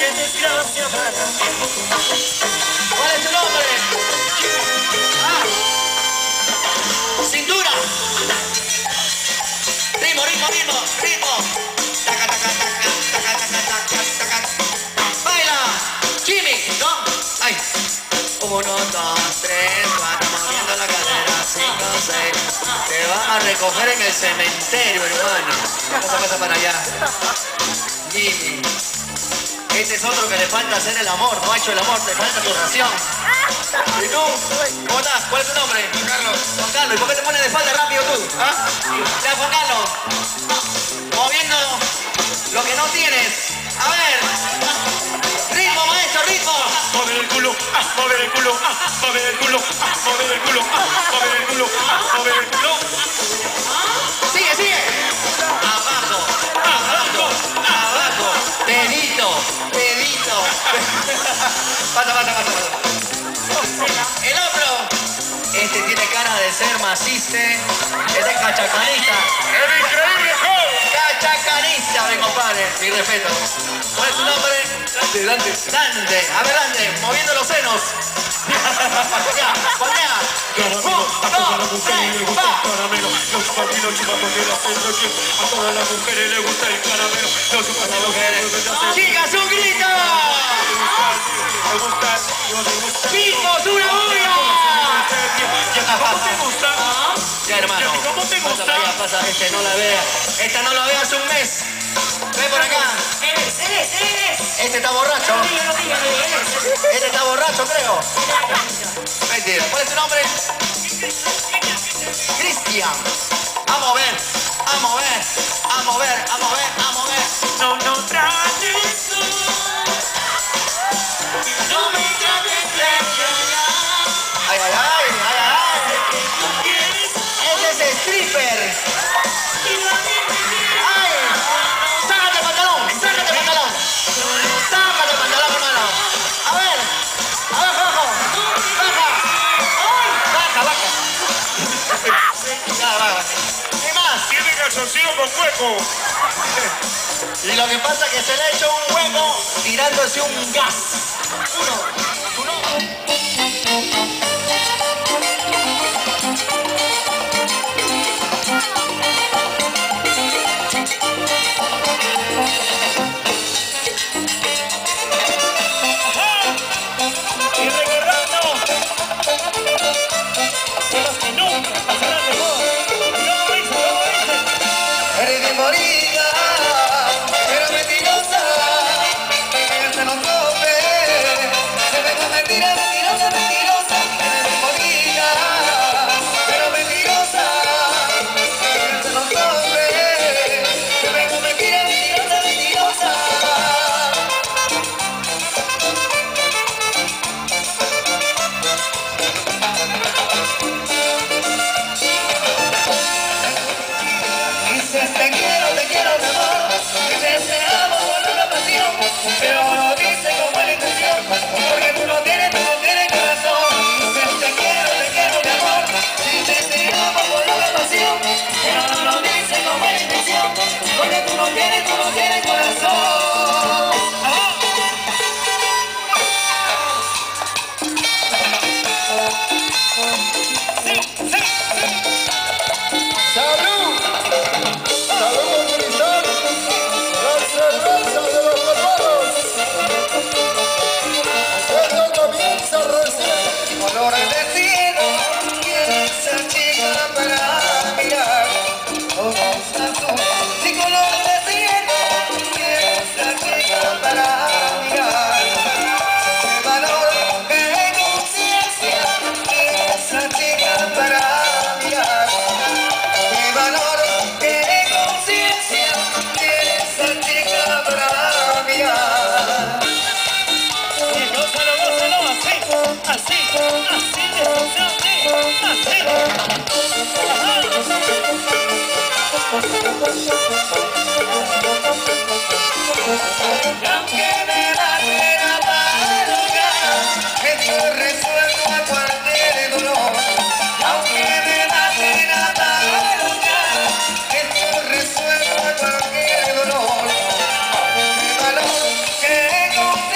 desgracia para mí. ¿Cuál es tu nombre? Ah. Cintura. Ritmo, ritmo, ritmo, ritmo. Taca, taca, taca, taca, taca, taca, taca. Baila. Jimmy, ¿no? Ay. 1, 2, 3, 4, moviendo la cadera. 5, 6. Te vas a recoger en el cementerio, hermano. Pasa para allá. Jimmy. Este es otro que le falta hacer el amor, no ha hecho el amor, te falta tu ración. ¿Y tú? ¿Cómo estás? ¿Cuál es tu nombre? Juan Carlos. Juan Carlos, ¿y por qué te pones de espalda rápido tú? ¿Ah? Ya, Juan Carlos. Moviendo lo que no tienes. A ver. Ritmo, maestro, ritmo. Mover el culo, mover el culo, mover el culo, mover el culo, mover el culo, mover el culo. Sigue, sigue. Abajo, abajo, abajo. Pedito, pedito. Pasa. El otro. Este tiene cara de ser maciste. Este es cachacanista. ¡El increíble Hulk! Cachacanista, mi compadre. Mi respeto. ¿Cuál es tu nombre? Dante. Dante. A ver, Dante. Moviendo los senos. Ya, voltea. Caramelo, a todas las mujeres le gusta el caramelo. Los partidos chivacos de la centro que a todas las mujeres le gusta el caramelo. Los partidos de la centro. ¡Chicas, un grito! ¡Chicos, una bulla! ¿Cómo te gusta? Ya, hermano. ¿Cómo te gusta? Pasa, este no la vea. Esta no la vea hace un mes. Ven por acá. Eres. Este está borracho. Yo lo vi. Este está borracho, creo. Mentira. ¿Cuál es tu nombre? Cristian. A mover. No trates tú. No me trates de Ay. Ese es stripper. Ay. Sácate el pantalón, hermano. A ver. Abajo. Baja. Ya, baja. ¿Qué más? Tiene calzoncillo con hueco. Y lo que pasa es que se le ha hecho un hueco tirándose un gas. Y recordando de los que nunca pasarán de moda. ¿Cómo dice? Eres bien bonita, pero mentirosa. Se nos tope. Se me con mentirosa. Eres bien bonita, pero mentirosa. Se nos tope. Se me con mentirosa. Dices te quiero, mi amor. Dices te amo con una pasión, pero no dices con buena intención, porque tú no tienes corazón. Dices te quiero, mi amor. Dices te amo con una pasión, pero no lo dices con buena intención, porque tú no tienes corazón. ¡Salud! ¡Salud, utilizar la cerveza de los hermanos! Esto comienza recién. Colores de cielo, esa chica para mirar. Ojos azules y colores de cielo, esa chica para mirar. Qué valor, qué conciencia, esa chica para mirar. Qué valor, qué conciencia tiene esa chica para mirar. Y gózalo, así de así. Aunque me da pena madrugar, estoy resuelto a cualquier dolor. Aunque me da pena madrugar, estoy resuelto a cualquier dolor. Qué valor, qué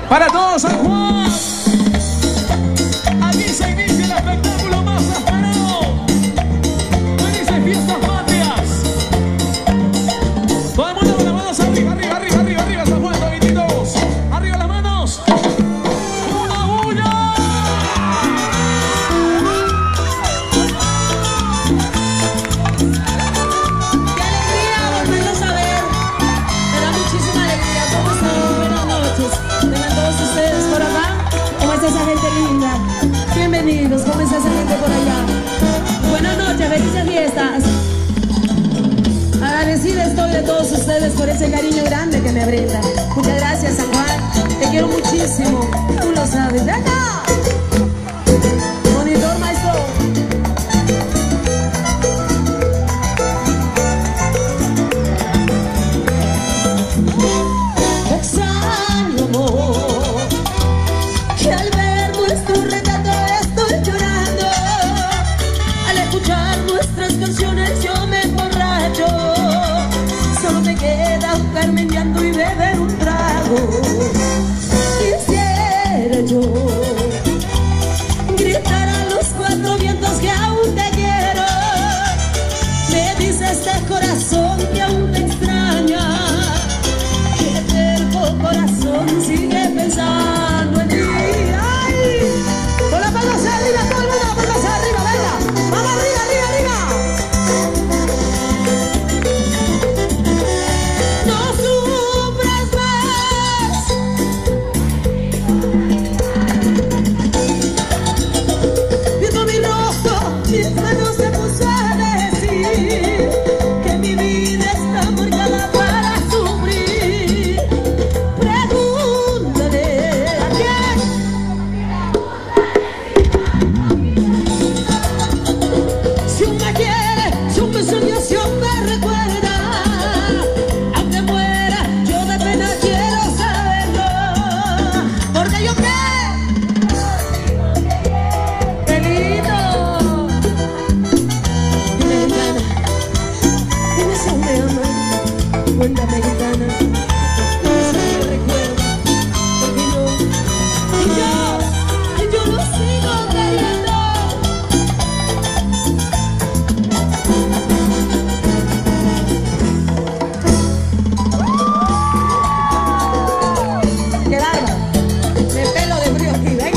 Para todos San Juan. Aquí se inicia el espectáculo más esperado. Felices fiestas patrias. Todo el mundo con las manos arriba, arriba, arriba, arriba, arriba, San Juan, todititos. Arriba las manos. ¡Una bulla! ¡Qué alegría volverlos a ver! Me da muchísima alegría. ¿Cómo están? Buenas noches. Vengan todos ustedes por acá. ¿Cómo está esa gente linda? Bienvenidos. ¿Cómo está esa gente por allá? Buenas noches, felices fiestas. Agradecida estoy de todos ustedes por ese cariño grande que me brindan. Muchas gracias, San Juan. Te quiero muchísimo. Tú lo sabes. ¡Venga! Monitor, maestro. Extraño amor, que al ver nuestro retrato estoy llorando. Al escuchar nuestras canciones yo me emborracho. Solo me queda ahogarme en llanto y beber un trago. Quisiera yo gritar a los cuatro vientos que aún te quiero. Me dice este corazón que aún te extraña. Que terco corazón sigue pensando en ti. ¡Ay! Con las manos arriba, todo el mundo, las manos arriba, venga. Vamos arriba, arriba, arriba. No sufras más. Viendo mi rostro, mis manos se puso a decir que mi vida está marcada para sufrir. Pregúntale a quién. Si aún me quiere, si aún me sueña, si aún me recuerda. Aunque muera, yo de pena quiero saberlo. Porque yo qué. Delito. Dime, gitana, dime si aún me ama. Cuéntame, gitana, dime si aún me recuerda. Porque yo lo sigo queriendo. ¡Qué bárbaro! Me pelo de frío aquí, ¿ven?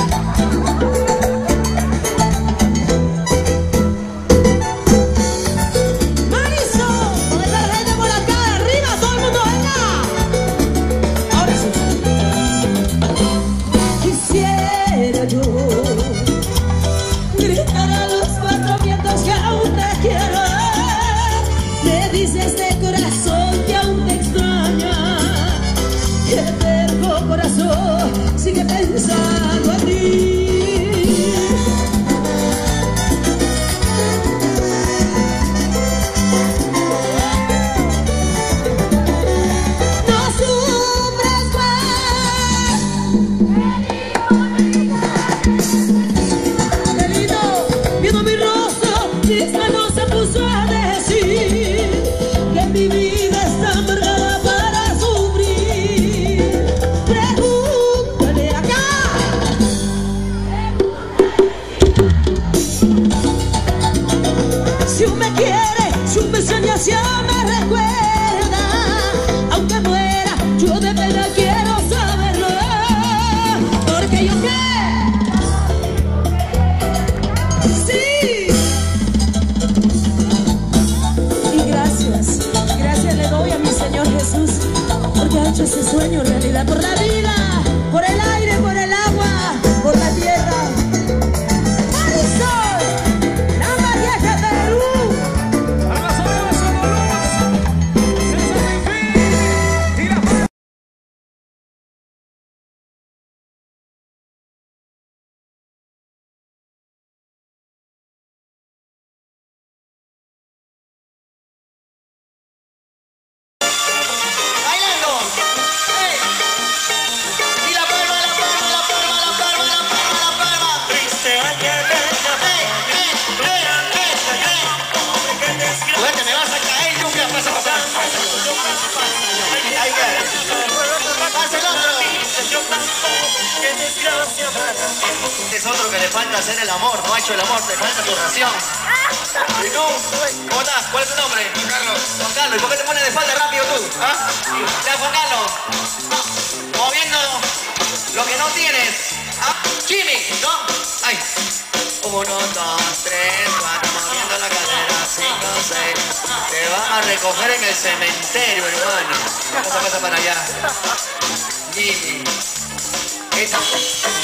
¡Mariso! ¡Con esa gente por acá! ¡Arriba! ¡Todo el mundo venga! Ahora sí. Quisiera yo gritar a los cuatro vientos que aún te quiero. Me dice este corazón que aún te extraña. Que terco corazón sigue pensando en ti. No sufras más. Delito, viendo mi rostro, mis manos se puso a decir que mi vida está amargada para sufrir. Pregúntale acá. Si aún me quiere, si aún me sueña, si aún me recuerda. Aunque muera, yo de verdad quiero saberlo. Porque yo qué. Sí. Y gracias le doy a mi Señor Jesús, porque ha hecho ese sueño realidad. Por la vida, por el aire, por el agua, por la tierra. Marisol, la María de Perú. Palmas arriba, Sonoros. César Rifín. Y las manos. Bailando. ¡Ey! Y la palma a la Este es otro que le falta hacer el amor, no ha hecho el amor, te falta tu ración. ¿Y tú? ¿Cómo estás? ¿Cuál es tu nombre? Juan Carlos. Juan Carlos, ¿y por qué te pones de falda rápido tú? ¿Ah? Ya, Juan Carlos. Moviendo lo que no tienes. ¿Ah? Jimmy, ¿no? Ay. 1, 2, 3, 4, moviendo la cadera, 5, 6. Te van a recoger en el cementerio, hermano. Pasa para allá. Jimmy. Esta.